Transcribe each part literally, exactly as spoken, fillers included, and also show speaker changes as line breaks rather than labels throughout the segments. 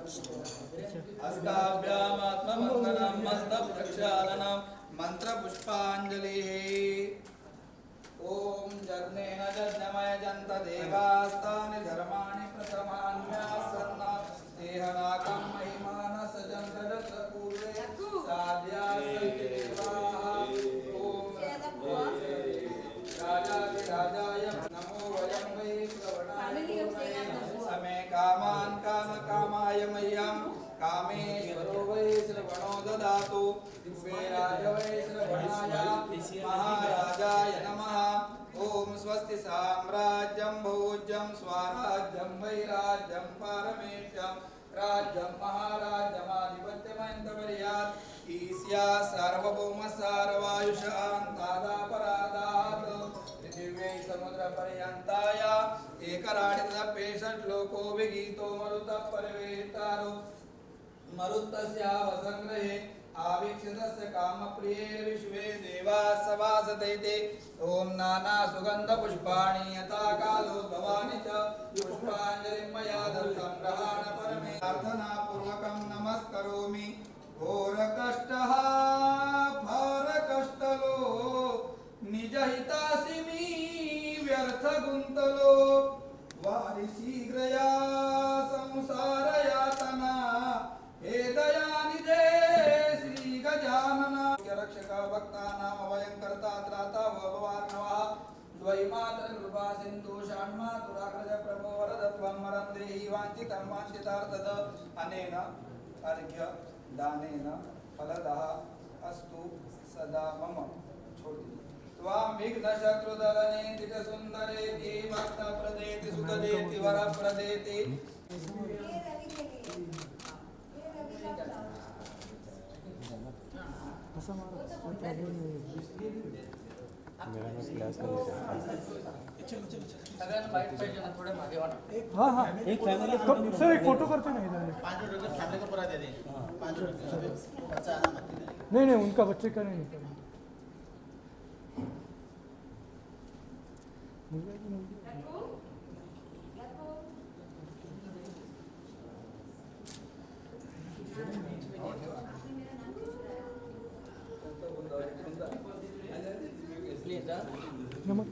अस्ताभ्यामात्मवन्दनं मस्तप्रक्षालनं मन्त्रपुष्पाञ्जलिः। ओम जग्नेन जज्ञमय जन्त देवास्तानि धर्माणि प्रथमान्यासन्ना देहनाकं महिमानस जन्त जत पूर्वे साध्यासन्ति देवाः। ओम राजाधिराजाय नमो वयं वै श्रवणाय समे कामान् कामकामाय मह्यं कामेश्वरो वै श्रवणो ददातु। दिव्यराज वै श्रवणाय महाराजाय नमः। ओम स्वस्ति साम्राज्यं भोज्यं स्वराज्यं वैराज्यं पारमेष्ठ्यं राज्यं महाराज्यमाधिपत्यमन्तवर्यात् ईस्या सार्वभौम सार्वायुषान्तादापराधात् पृथिव्यै समुद्रपर्यन्ताय एकराडितपेषट्लोको विगीतो मरुतः परिवेष्टारो मरुत्तस्यावसंग्रहे आवीक्षितस्य कामप्रिये विश्वे देवाः सभासते। ओम नाना सुगंध पुष्पाणि यथा कालो भवानि च पुष्पाञ्जलिं मया दत्तं ग्रहाण परमे प्रार्थना पूर्वकं नमस्करोमि। घोरकष्टः भारकष्टलो निजहितासिमि व्यर्थगुन्तलो वारि शीघ्रया संसारयातना हे दयानिधे श्री गजानन रक्षक भक्तानां अभयं कर्ता त्राता भवार्णवः द्वैमातर कृपा सिन्धु षण्मातुराग्रज प्रभो वरदत्वं मरन्देहि वाञ्छितं वाञ्छितार्थद अनेन अर्घ्य दानेन फलदः अस्तु सदा मम। छोड़ दीजिए। त्वां विघ्नशत्रुदलने दिगसुन्दरेति भक्तप्रदेति सुखदेति वरप्रदेति
मेरा में क्लास नहीं है।
अगर बाइक पे जाना थोड़े आगे वाला।
हाँ हाँ एक फैमिली सर एक फोटो करते ना इधर।
पाँच रुपये का फैमिली को पूरा दे दें। पाँच रुपये का बच्चा आना मत।
नहीं नहीं उनका बच्चे का नहीं निकल। नमक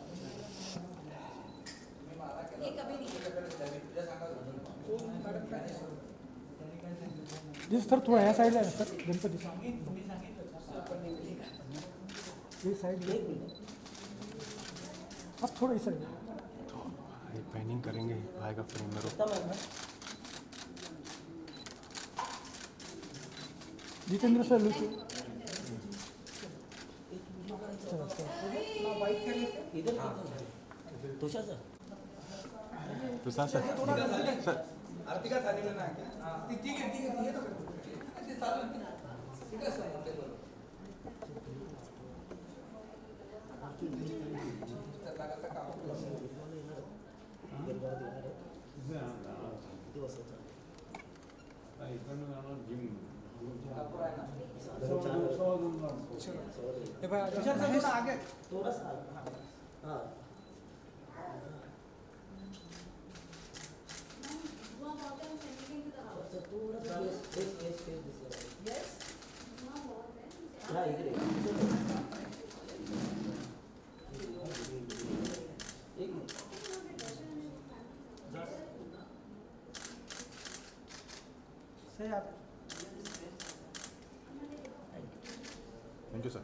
जी सर थोड़ा या साइड है सर गणपति ये साइड अब थोड़ा इस साइड
ये पैनिंग करेंगे आएगा फ्रेम में।
Jitendra sir look
Tushar sir
Tushar sir
आरती का थाली लेना है क्या? ठीक है ठीक है ठीक है तो ठीक है सर थोड़ा आगे
थोड़ा सा हाँ
सही आप
थैंक यू सर।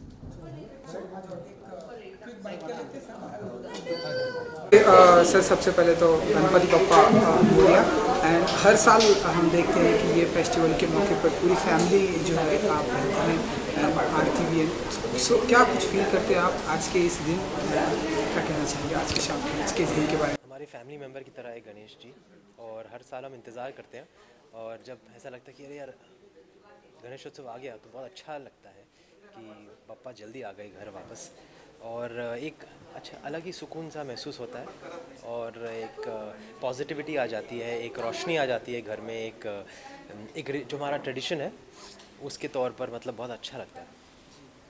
सर सबसे पहले तो गणपति बप्पा मोरया। एंड हर साल हम देखते हैं कि ये फेस्टिवल के मौके पर पूरी फैमिली जो है आप रहते हैं आरती भी है। सो क्या कुछ फील करते हैं आप आज के इस दिन, क्या कहना चाहेंगे आज के शाम आज के इस दिन के बारे में?
हमारे फैमिली मेम्बर की तरह है गणेश जी और हर साल हम इंतज़ार करते हैं और जब ऐसा लगता है कि अरे यार गणेश उत्सव आ गया तो बहुत अच्छा लगता है कि पप्पा जल्दी आ गए घर वापस और एक अच्छा अलग ही सुकून सा महसूस होता है और एक पॉजिटिविटी आ जाती है, एक रोशनी आ जाती है घर में, एक एक जो हमारा ट्रेडिशन है उसके तौर पर मतलब बहुत अच्छा लगता है।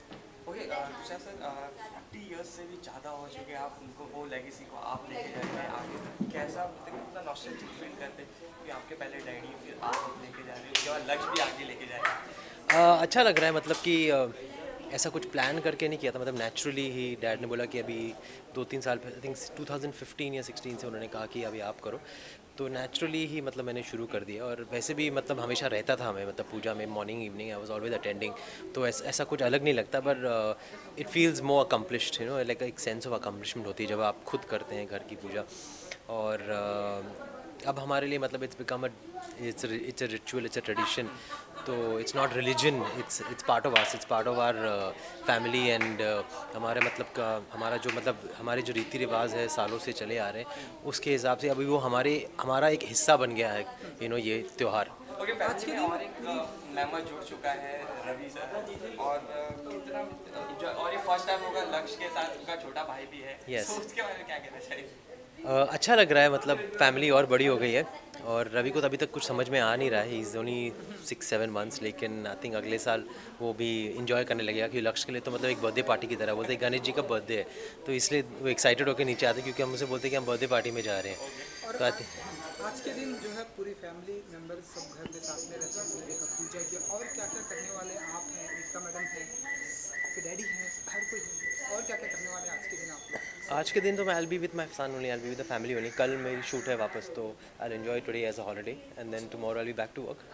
Okay Tushar sir, forty years से भी ज़्यादा हो चुके हैं आप, उनको वो लेगेसी को आप लेके जा रहे हैं आगे, कैसा मतलब कितना नॉस्टैल्जिक फील करते हैं कि आपके पहले डैडी फिर आप लेके जा रहे हैं, उसके बाद लक्ष्य भी आगे लेके जा रहे हैं?
uh, अच्छा लग रहा है, मतलब कि uh, ऐसा कुछ प्लान करके नहीं किया था, मतलब नेचुरली ही डैड ने बोला कि अभी दो तीन साल I think two thousand fifteen या सिक्सटीन से उन्होंने कहा कि अभी आप करो, तो नेचुरली ही मतलब मैंने शुरू कर दिया। और वैसे भी मतलब हमेशा रहता था हमें, मतलब पूजा में morning evening I was always attending, तो ऐसा ऐसा कुछ अलग नहीं लगता, पर it feels more accomplished, you know, like एक सेंस ऑफ अकम्पलिशमेंट होती है जब आप खुद करते हैं घर की पूजा। और uh, अब हमारे लिए मतलब it's become a it's it's a ritual, it's a tradition, तो it's not religion, it's it's part of us, it's part of our family and हमारे मतलब का हमारा जो मतलब हमारे जो रीति रिवाज है सालों से चले आ रहे हैं, उसके हिसाब से अभी वो हमारे हमारा एक हिस्सा बन गया है, यू नो, ये त्यौहार।
ओके, आज के और एक मेंबर जुड़ चुका है रवि सर, और कितना जो और ये फर्स्ट टाइम होगा लक्ष्य के साथ, उनका छोटा भाई भी है।
Yes.
तो उसके बारे में क्या कहना चाहिए?
Uh, अच्छा लग रहा है, मतलब फैमिली और बड़ी हो गई है, और रवि को तो अभी तक कुछ समझ में आ नहीं रहा है, he is only six seven months, लेकिन आई थिंक अगले साल वो भी इंजॉय करने लगेगा, क्योंकि लक्ष्य के लिए तो मतलब एक बर्थडे पार्टी की तरह, बोलते हैं गणेश जी का बर्थडे है, तो इसलिए वो एक्साइटेड होकर नीचे आते हैं, क्योंकि हम उसे बोलते हैं कि हम बर्थडे पार्टी में जा रहे हैं। तो आई थिंक
आज के दिन जो है पूरी फैमिली मेंबर्स सब घर में साथ में रहते हैं, पूरे का पूजा किया, और क्या क्या करने वाले आप हैं, एकता मैडम हैं, आपके डैडी हैं, हर कोई है, और क्या क्या करने वाले आज के दिन आप लोग?
आज के दिन तो मैं I be with my son only, I be with the family only. कल मेरी शूट है वापस, तो I enjoy today as a holiday and then tomorrow I be back to work.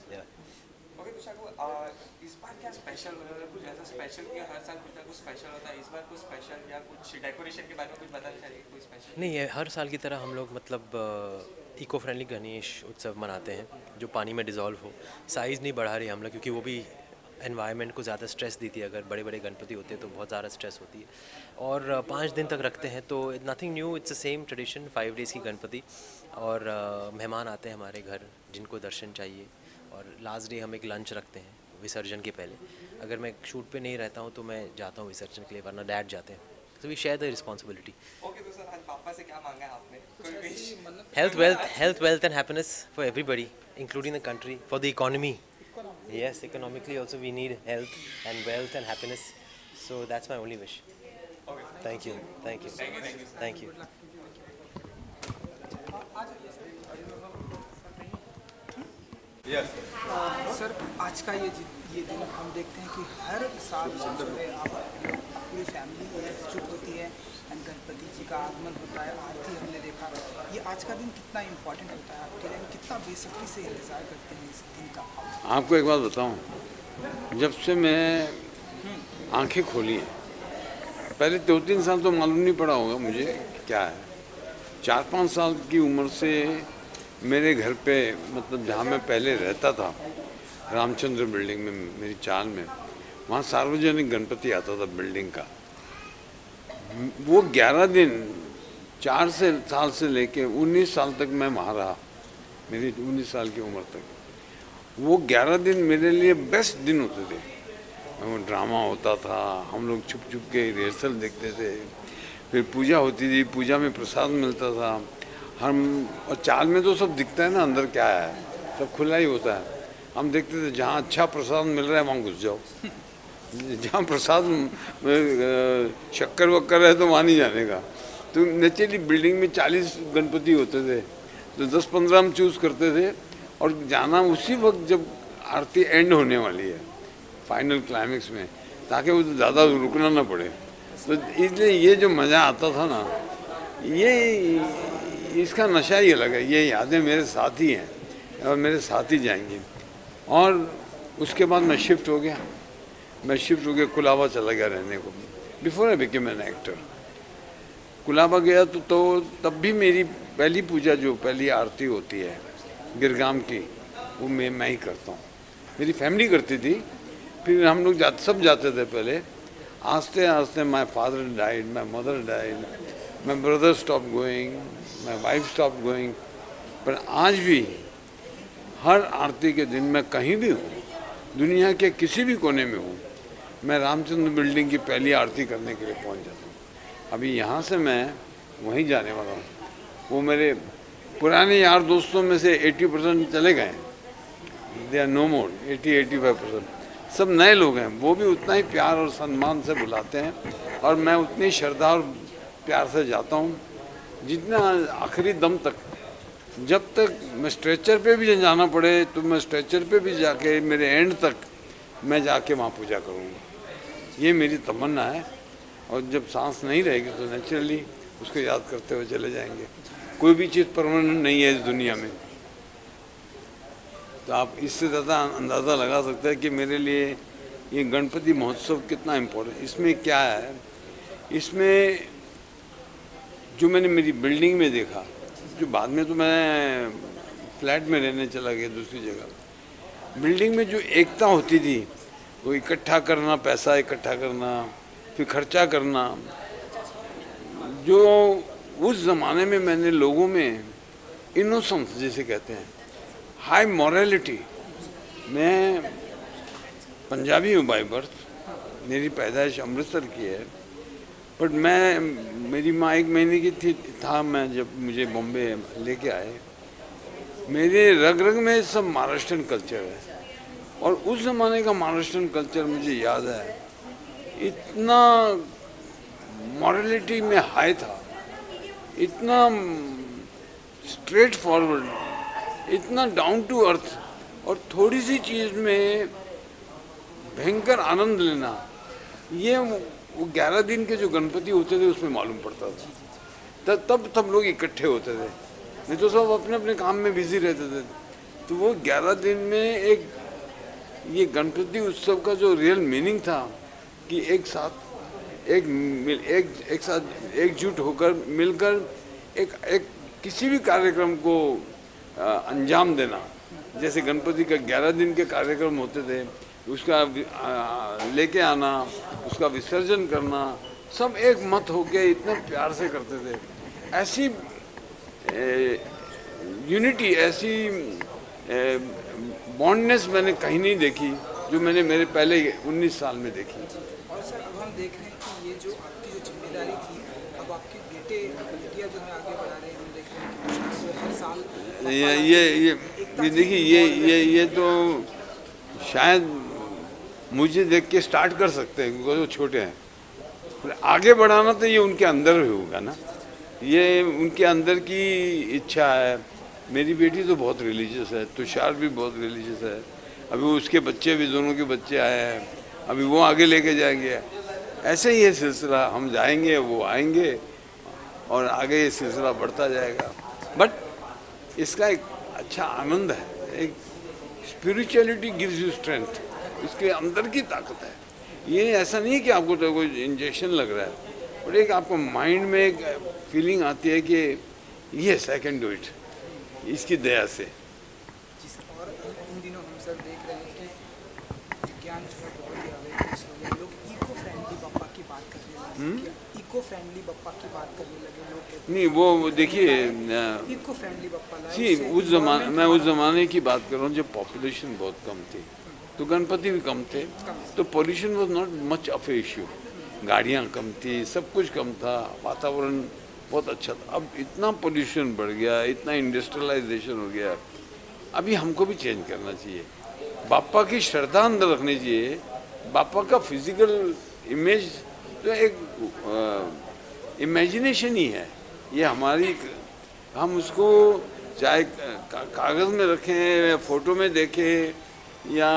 Okay Tushar को इस बार क्या स्पेशल होने वाला है? कुछ ऐसा स्पेशल कि हर साल कुछ ना कुछ स्पेशल होता है, इस बार कुछ स्पेशल या कुछ डेकोरेशन के बारे में कुछ बताना चाहिए, कोई स्पेशल?
नहीं है, हर साल की तरह हम लोग मतलब इको फ्रेंडली गणेश उत्सव मनाते हैं जो पानी में डिज़ोल्व हो। साइज़ नहीं बढ़ा रही हम लोग, क्योंकि वो भी एनवायरनमेंट को ज़्यादा स्ट्रेस देती है, अगर बड़े बड़े गणपति होते हैं तो बहुत ज़्यादा स्ट्रेस होती है, और पाँच दिन तक रखते हैं, तो nothing new, it's the same tradition, five days की गणपति, और uh, मेहमान आते हैं हमारे घर जिनको दर्शन चाहिए, और लास्ट डे हम एक लंच रखते हैं विसर्जन के पहले। अगर मैं शूट पे नहीं रहता हूँ तो मैं जाता हूँ विसर्जन के लिए, वरना डैड जाते हैं, so we share the responsibility.
Okay तो सर, आज पापा से क्या मांगा है आपने? कोई wish?
Health, wealth, health, wealth and happiness for everybody, including the country, for the economy. Yes, economically also we need health and wealth and happiness. So that's my only wish.
Okay.
Thank you. Thank you.
Thank you, thank you.
Thank you.
Sir, आज का ये जि- ये दिन हम देखते हैं कि हर साल जो है आप पूरी फैमिली एकजुट होती है एंड गणपति जी का आगमन होता है, आरती हमने देखा। ये आज का दिन कितना इम्पोर्टेंट होता है आपके लिए, कितना बेसब्री से इंतज़ार करते हैं इस दिन का?
आपको एक बात बताऊं, जब से मैं आंखें खोली हैं, पहले दो तीन साल तो मालूम नहीं पड़ा होगा मुझे क्या है, चार पाँच साल की उम्र से मेरे घर पे, मतलब जहाँ मैं पहले रहता था रामचंद्र बिल्डिंग में, मेरी चाल में, वहाँ सार्वजनिक गणपति आता था बिल्डिंग का। वो ग्यारह दिन, चार से साल से लेके उन्नीस साल तक मैं वहाँ रहा, मेरी उन्नीस साल की उम्र तक। वो ग्यारह दिन मेरे लिए बेस्ट दिन होते थे। वो ड्रामा होता था, हम लोग छुप छुप के रिहर्सल देखते थे, फिर पूजा होती थी, पूजा में प्रसाद मिलता था। हम और चाल में तो सब दिखता है ना, अंदर क्या है, सब खुला ही होता है। हम देखते थे जहाँ अच्छा प्रसाद मिल रहा है वहाँ घुस जाओ, जहाँ प्रसाद शक्कर वक्कर है तो वहाँ नहीं जाने का। तो नेचुरली बिल्डिंग में चालीस गणपति होते थे, तो दस पंद्रह हम चूज़ करते थे और जाना उसी वक्त जब आरती एंड होने वाली है, फाइनल क्लाइमेक्स में, ताकि वो ज़्यादा रुकना ना पड़े। तो इसलिए ये जो मज़ा आता था ना, ये इसका नशा ही अलग है। ये यादें मेरे साथ ही हैं और मेरे साथ ही जाएंगी। और उसके बाद मैं शिफ्ट हो गया, मैं शिफ्ट हो गया कुलाबा चला गया रहने को, before I became an actor. Colaba गया तो, तो तब भी मेरी पहली पूजा, जो पहली आरती होती है गिरगाम की, वो मैं मैं ही करता हूँ। मेरी फैमिली करती थी, फिर हम लोग जाते सब जाते थे पहले। आस्ते आस्ते my father died, my mother died, my brother stop going, my wife stop going. पर आज भी हर आरती के दिन मैं कहीं भी हूँ, दुनिया के किसी भी कोने में हूँ, मैं रामचंद्र बिल्डिंग की पहली आरती करने के लिए पहुँच जाता हूँ। अभी यहाँ से मैं वहीं जाने वाला हूँ। वो मेरे पुराने यार दोस्तों में से अस्सी परसेंट चले गए, दे आर नो मोर, अस्सी पचासी परसेंट। सब नए लोग हैं, वो भी उतना ही प्यार और सम्मान से बुलाते हैं और मैं उतनी श्रद्धा और प्यार से जाता हूँ जितना आखिरी दम तक। जब तक मैं स्ट्रेचर पे भी जाना पड़े तो मैं स्ट्रेचर पे भी जाके मेरे एंड तक मैं जाके वहाँ पूजा करूँगा, ये मेरी तमन्ना है। और जब सांस नहीं रहेगी तो नेचुरली उसको याद करते हुए चले जाएंगे। कोई भी चीज़ परमानेंट नहीं है इस दुनिया में, तो आप इससे ज़्यादा अंदाज़ा लगा सकते हैं कि मेरे लिए ये गणपति महोत्सव कितना इम्पोर्टेंट। इसमें क्या है, इसमें जो मैंने मेरी बिल्डिंग में देखा, जो बाद में तो मैं फ्लैट में रहने चला गया दूसरी जगह, बिल्डिंग में जो एकता होती थी, वो इकट्ठा करना, पैसा इकट्ठा करना, फिर खर्चा करना, जो उस ज़माने में मैंने लोगों में इनोसेंस जिसे कहते हैं, हाई मॉरलिटी। मैं पंजाबी हूँ बाय बर्थ, मेरी पैदाइश अमृतसर की है, बट मैं मेरी माँ एक महीने की थी था मैं जब मुझे बॉम्बे लेके आए। मेरे रग रग में सब महाराष्ट्रन कल्चर है और उस ज़माने का महाराष्ट्रन कल्चर मुझे याद है, इतना मॉरलिटी में हाई था, इतना स्ट्रेट फॉरवर्ड, इतना डाउन टू अर्थ, और थोड़ी सी चीज़ में भयंकर आनंद लेना, ये वो ग्यारह दिन के जो गणपति होते थे उसमें मालूम पड़ता था। तब तब तब लोग इकट्ठे होते थे, नहीं तो सब अपने अपने काम में बिजी रहते थे। तो वो ग्यारह दिन में एक ये गणपति उत्सव का जो रियल मीनिंग था कि एक साथ एक एक एक साथ एकजुट होकर मिलकर एक एक किसी भी कार्यक्रम को अंजाम देना। जैसे गणपति का ग्यारह दिन के कार्यक्रम होते थे, उसका लेके आना, उसका विसर्जन करना, सब एक मत होके इतने प्यार से करते थे। ऐसी यूनिटी, ऐसी बॉन्डनेस मैंने कहीं नहीं देखी जो मैंने मेरे पहले उन्नीस साल में देखी।
और सर अब हम देख रहे हैं कि ये जो आपकी जो जिम्मेदारी थी, अब आपके बेटे बेटियाँ जो है आगे बढ़ा रहे हैं। हम देख रहे हैं कि हर साल
ये ये ये ये देखिए ये ये ये तो शायद मुझे देख के स्टार्ट कर सकते हैं क्योंकि वो छोटे हैं, पर आगे बढ़ाना तो ये उनके अंदर ही होगा ना, ये उनके अंदर की इच्छा है। मेरी बेटी तो बहुत रिलीजियस है, तुषार भी बहुत रिलीजियस है, अभी उसके बच्चे भी, दोनों के बच्चे आए हैं, अभी वो आगे लेके जाएंगे। ऐसे ही ये सिलसिला, हम जाएंगे वो आएंगे और आगे ये सिलसिला बढ़ता जाएगा। बट इसका एक अच्छा आनंद है, एक स्पिरिचुअलिटी गिव्स यू स्ट्रेंथ, इसके अंदर की ताकत है। ये ऐसा नहीं है कि आपको तो कोई इंजेक्शन लग रहा है, और एक आपको माइंड में एक फीलिंग आती है कि yes I can do it, इसकी दया से।
और इन दिनों हम सब देख रहे हैं कि विज्ञान जो है बहुत ही आगे, लोग इको फ्रेंडली बप्पा की बात करने लगे, इको फ्रेंडली बप्पा की बात करने लगे लोग।
नहीं वो देखिए,
इको फ्रेंडली बप्पा
जी उस जमाने, मैं उस ज़माने की बात कर रहा हूँ जब पॉपुलेशन बहुत कम थी, तो गणपति भी कम थे, तो pollution was not much of a issue. गाड़ियाँ कम थी, सब कुछ कम था, वातावरण बहुत अच्छा था। अब इतना पोल्यूशन बढ़ गया, इतना इंडस्ट्रियलाइजेशन हो गया, अभी हमको भी चेंज करना चाहिए। बापा की श्रद्धा अंदर रखनी चाहिए। बापा का फिजिकल इमेज तो एक इमेजिनेशन ही है, ये हमारी, हम उसको चाहे का, कागज़ में रखें, फ़ोटो में देखें या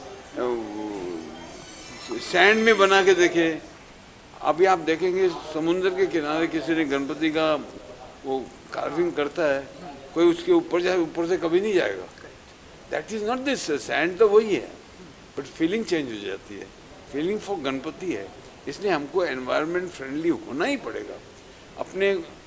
सैंड में बना के देखें। अभी आप देखेंगे समुद्र के किनारे किसी ने गणपति का वो कार्विंग करता है, कोई उसके ऊपर जाए, ऊपर से कभी नहीं जाएगा। That is not this, sand तो वही है, बट फीलिंग चेंज हो जाती है। फीलिंग फॉर गणपति है, इसलिए हमको एनवायरनमेंट फ्रेंडली होना ही पड़ेगा। अपने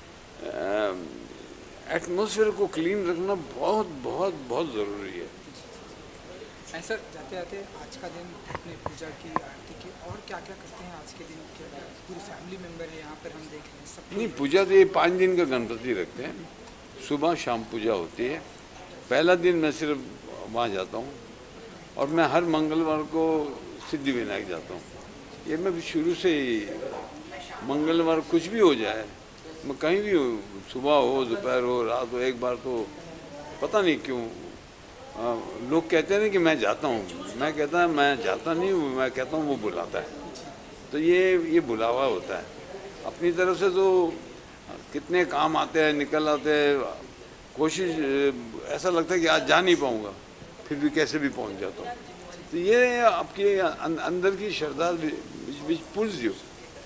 एटमॉस्फेयर को क्लीन रखना बहुत बहुत बहुत ज़रूरी है।
सर जाते जाते आज का दिन अपने पूजा की, आरती की, और क्या क्या करते हैं आज के दिन? पूरी फैमिली मेंबर है यहाँ पर, हम देख रहे हैं सब।
नहीं, पूजा तो ये पाँच दिन का गणपति रखते हैं, सुबह शाम पूजा होती है। पहला दिन मैं सिर्फ वहाँ जाता हूँ और मैं हर मंगलवार को सिद्धि विनायक जाता हूँ। ये मैं शुरू से ही, मंगलवार कुछ भी हो जाए, मैं कहीं भी हो, सुबह हो, दोपहर हो, रात हो, एक बार तो पता नहीं क्यों लोग कहते हैं कि मैं जाता हूँ, मैं कहता है मैं जाता नहीं हूँ, मैं कहता हूँ वो बुलाता है। तो ये ये बुलावा होता है। अपनी तरफ से तो कितने काम आते हैं, निकल आते हैं, कोशिश ऐसा लगता है कि आज जा नहीं पाऊँगा, फिर भी कैसे भी पहुँच जाता हूँ। तो ये आपके अंदर की श्रद्धा विच पुल्स यू।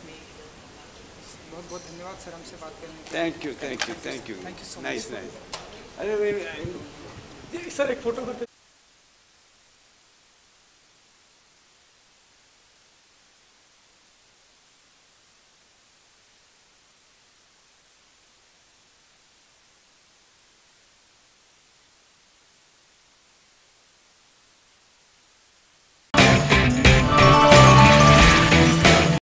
बहुत बहुत धन्यवाद सर हमसे बात करने के
thank you thank you thank you
Thank you so much.
Nice nice. अरे
सर एक फोटो करते